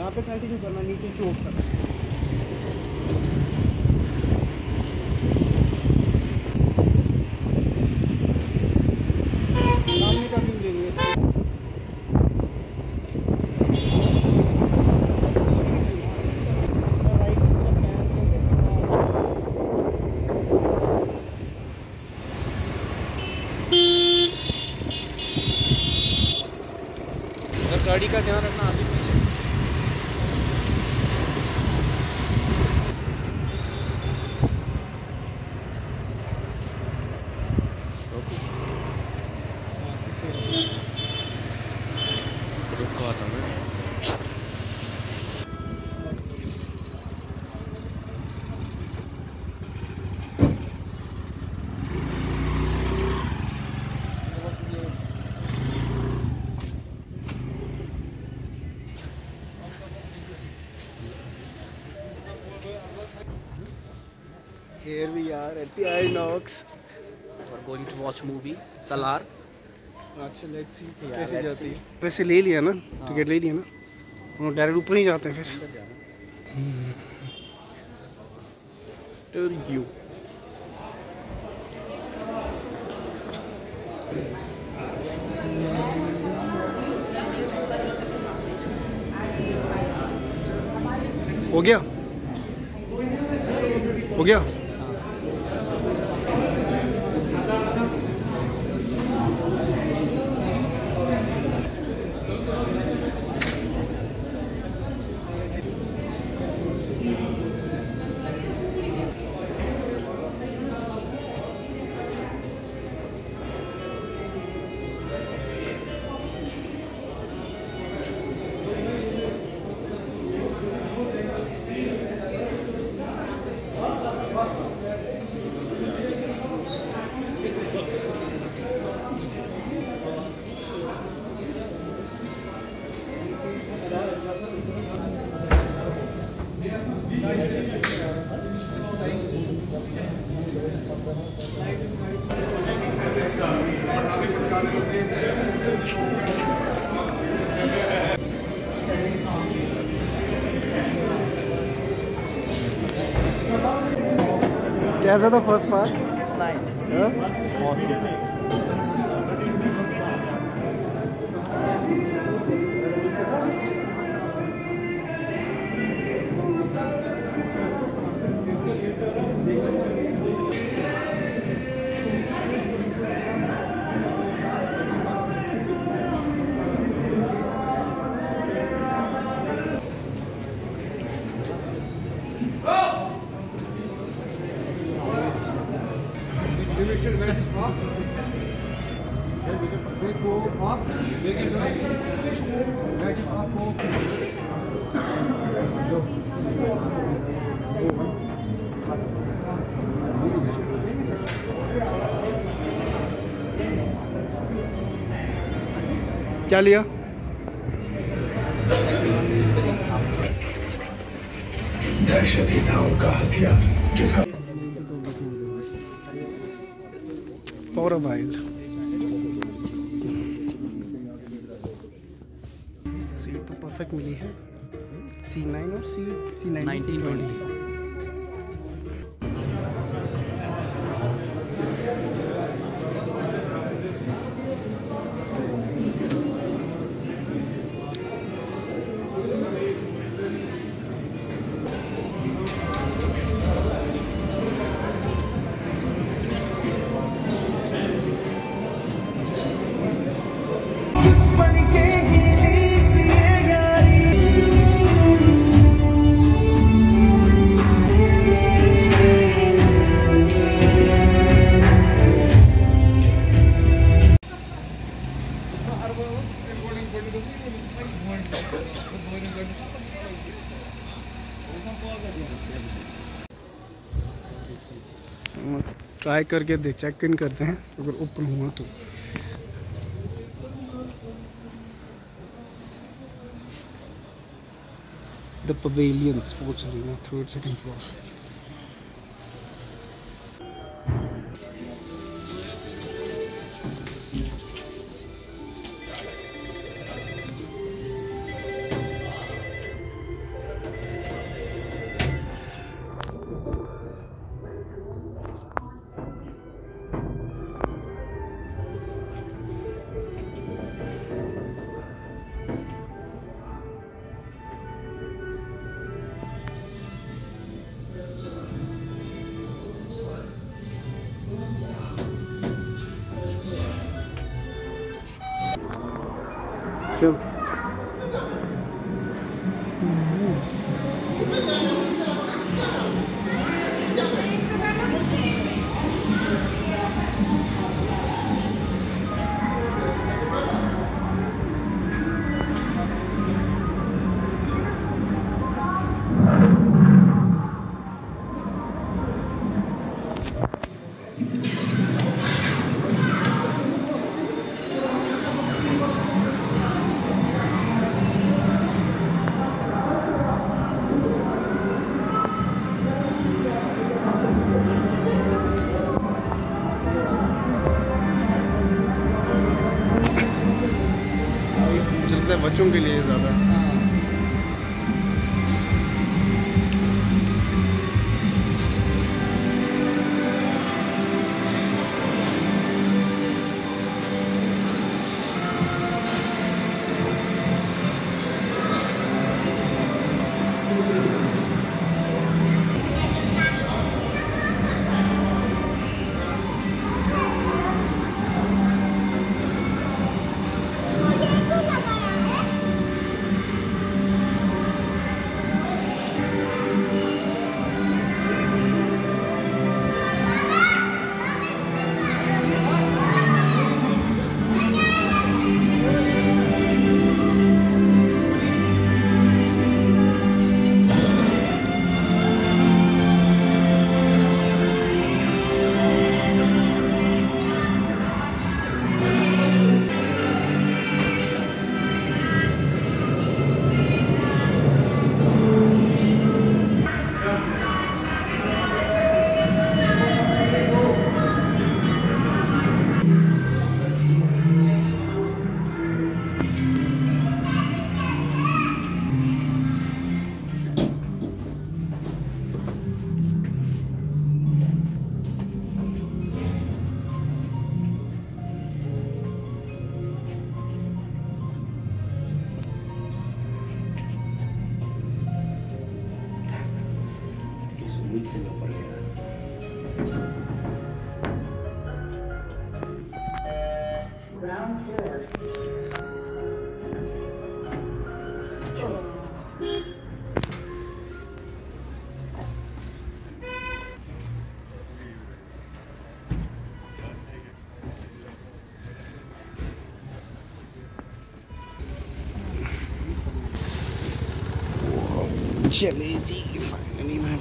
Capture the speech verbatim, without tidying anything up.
यहाँ पे कंटिन्यू करना, नीचे चौक तक। सामने का व्यू लेंगे। गाड़ी का ध्यान रखना आगे पीछे। रुको आता हूँ। Here we are at the inox. We're going to watch movie salaar. अच्छा लेट्स सी Yeah, कैसे let's जाती है। see. वैसे ले लिया ना, टिकट ले लिया ना, हम डायरेक्ट ऊपर ही जाते हैं फिर। यू हो गया हो गया कैसा था फर्स्ट पार्ट? It's nice. हाँ? Awesome. क्या लिया? दहशत ही था उनका हथियार जिसका फॉर अ वाइल। सीट तो परफेक्ट मिली है, सी नाइन और C C nineteen twenty. Try करके दे, चेक इन करते हैं अगर ओपन हुआ तो। The pavilion sports arena, third second floor. चल चलता है बच्चों के लिए ज़्यादा। से में पड़ गया। चले जी फाइनली मैं